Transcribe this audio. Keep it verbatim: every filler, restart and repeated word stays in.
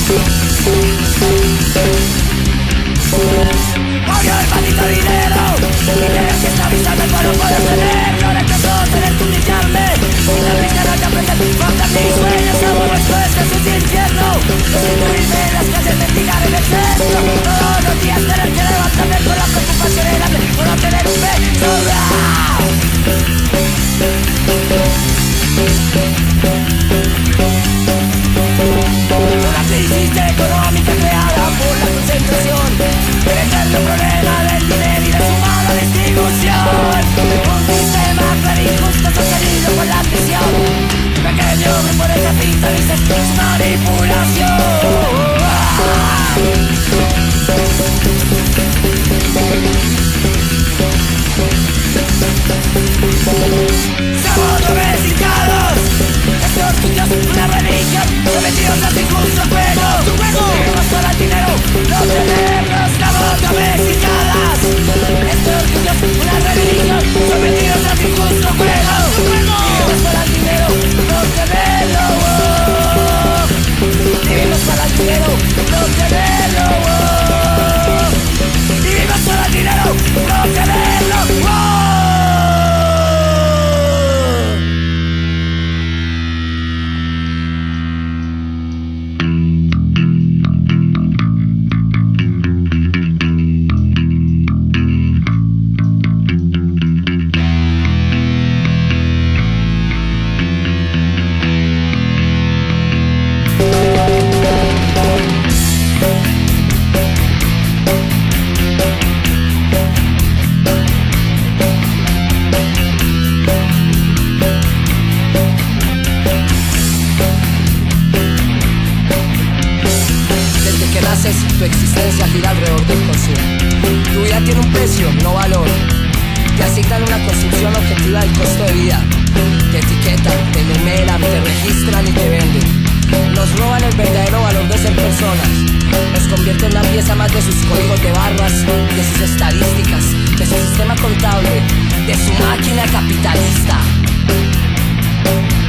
Odio el maldito dinero, dinero que está avisando por no poder tenerlo. Rechazo tener que humillarme, una brisa no te aprende, falta mis sueños, como respuesta a su infierno. No siento irme en las calles, mendigar en el centro. Todos los días tener que levantarme con la preocupación grande por no tener un beso. Una crisis económica creada por la concentración, el eterno problema del dinero y de su mala distribución. Un sistema tan injusto sostenido por la prisión. Pequeño grupo de capitalistas, es manipulación. Somos domesticados, estos niños una religión, sometidos a su injusto juego. Vivimos solo al dinero, no tenerlos, somos domesticadas. Estos niños una religión, sometidos a su injusto juego. Vivimos solo al dinero, no tenerlo. Vivimos solo al dinero, no tenerlo. Vivimos solo al dinero, no tenerlo. Tu existencia gira alrededor del consumo. Tu vida tiene un precio, no valor. Te asignan una construcción objetiva del costo de vida. Te etiquetan, te enumeran, te registran y te venden. Nos roban el verdadero valor de ser personas. Nos convierten en una pieza más de sus códigos de barras, de sus estadísticas, de su sistema contable, de su máquina capitalista.